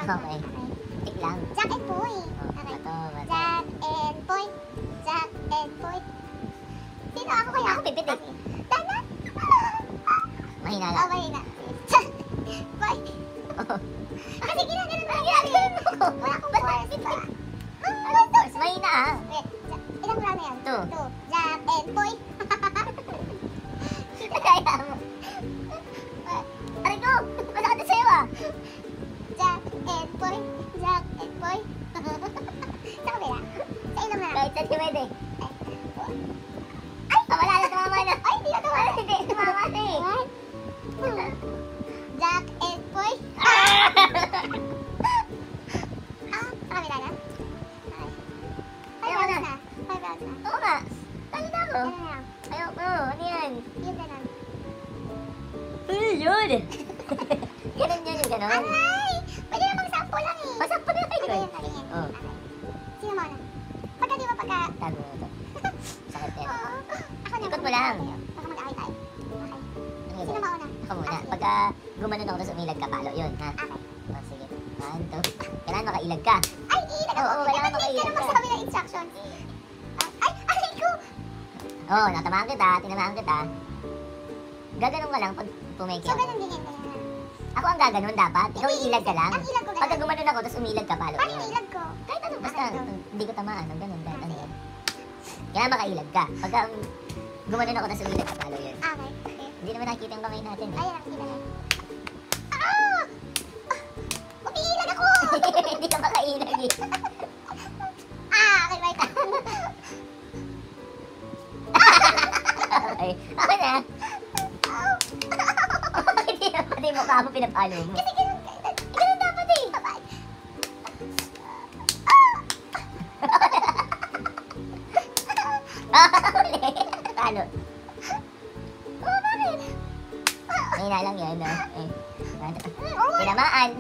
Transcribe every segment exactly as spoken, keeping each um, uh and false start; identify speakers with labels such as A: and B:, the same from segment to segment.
A: Okay. Tik lang.
B: Jack and Poy.
A: Oh,
B: Okay.
A: bato, bato.
B: Jack and Poy. Jack and Poy. Sino ako kaya?
A: Ako pipitik.
B: Dana?
A: Mahina
B: Oh,
A: lang.
B: mahina. Jack. Poy.
A: Oh.
B: Kasi ginaganon mo lang ginaganon mo ko. Wala akong force pa.
A: Ano force? Mahina ah.
B: Wait. Jack. Ilang round na yan?
A: Two.
B: Two. Jack and Poy.
A: Kaya mo. Aray ko! Masakit sa'yo ah.
B: Jack and Poy. Jack and Poy. Sa kabila. Sa ilong na lang.
A: Kahit saan pwede.
B: Ay!
A: Ah, wala na, tumama na.
B: Ay, hindi na tumama.
A: Hindi, tumama na eh.
B: What? Jack and Poy.
A: Ah!
B: Ah, sa kabila na? Okay. Five
A: Ayaw
B: rounds
A: na.
B: na. Five rounds na.
A: Oo nga. Talo na ako.
B: Yan na lang.
A: Ayoko. Ano yan?
B: Yun na lang.
A: Ano yun? Ganun yun yung ganun.
B: Aray! Pwede namang sampo lang eh.
A: O, sampo na tayo
B: Ito
A: yun.
B: yung katingin.
A: Oh.
B: Okay. Sino mo na? Pagka di ba pagka...
A: Tago mo ito. Sakit yan.
B: Oo. Ako na.
A: Ikot mo lang.
B: Baka mag-away tayo. Okay.
A: Ano
B: Sino
A: yun?
B: mauna?
A: Ako muna.
B: Ah, sige.
A: Pagka gumanon ako tapos umilag ka, palo yun, ha?
B: Okay.
A: O, sige. One, two. Kailangan makailag ka.
B: Ay, iilag ako.
A: Oo, kailangan
B: Dapat hindi ka
A: makailag
B: na
A: ka.
B: magsabi ng instructions. Ah, Ay, aray ko!
A: Oo, oh, natamaan kita. Tinamaan kita. Gaganon ka lang pag pumeke
B: So,
A: ako.
B: ganun din yan. ganun.
A: Ako ang gaganon dapat. Ikaw
B: Hindi,
A: iilag ka lang.
B: Ang ilag ko
A: Pagka
B: ganun.
A: gumanon ako tapos umilag ka, palo
B: Paano
A: yun.
B: yung ilag ko?
A: Kahit ano, basta
B: Okay, go.
A: hindi ko tamaan. Ang ganun, kahit ano yan. Kailangan makailag ka. Pagka um, gumanon ako tapos umilag ka, palo yun.
B: Okay. Okay.
A: Hindi naman nakikita yung kamay natin eh.
B: Ayan ang kita na. Ah! Ah! Umiilag ako!
A: Hindi ka makailag eh.
B: Ah, okay, bye.
A: Okay. Ako na. Hindi na pati yung mukha mo pinapalo mo.
B: Kasi ganun ka.
A: Ganun dapat eh.
B: Bye.
A: Uli. Talo. Oh, bakit? Mahina lang yun, no? Eh. Tinamaan.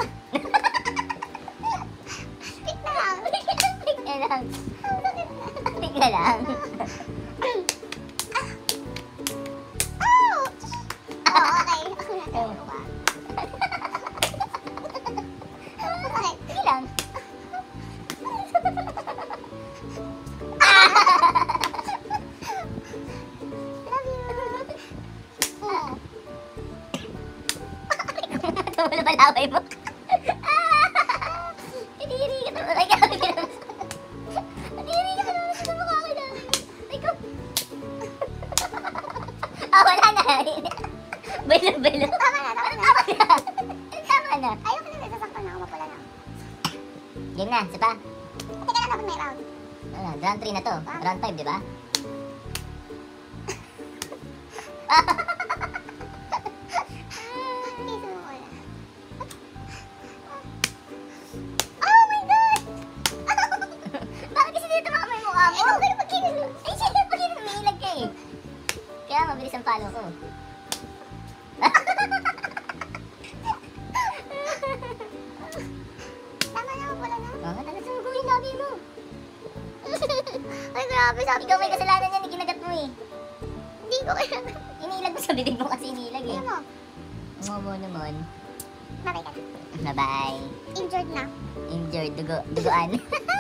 B: Pick na lang.
A: Tik na lang. Tik na lang.
B: Ouch! Oh, okay. Ako na. Ako ba? Okay.
A: Sige lang.
B: Love you. Oh.
A: Tumula balaway mo. Kadiri ka naman. Ay, gabi ka naman. Kadiri ka naman sa mukha ko na. Ay, ko. Ah, wala na. Belo, belo.
B: Tama na, tama na.
A: Tama na. Tama na.
B: Ayoko na, sasaktan na ako, mapula na.
A: Game na, isa pa.
B: Teka lang, dapat may round.
A: Ano, round three na to. Round five, di ba?
B: Hindi, sumuko na. Oh my God!
A: Bakit kasi dito mga yung mukha mo?
B: Ikaw, ganun pag-kinis.
A: Ay, siya pag yun, umiilag ka eh. Kaya mabilis ang follow ko.
B: Tama na, mapula na.
A: Mga talaga sa yung labi mo.
B: Ay, grabe, sabi
A: Ikaw may kasalanan yan, ikinagat mo eh.
B: Hindi ko kailangan.
A: Inilag mo sa bibig mo kasi inilag eh.
B: Ano mo?
A: Mo mo naman.
B: Babay ka na.
A: Bye-bye.
B: Injured na.
A: Injured, dugo, duguan.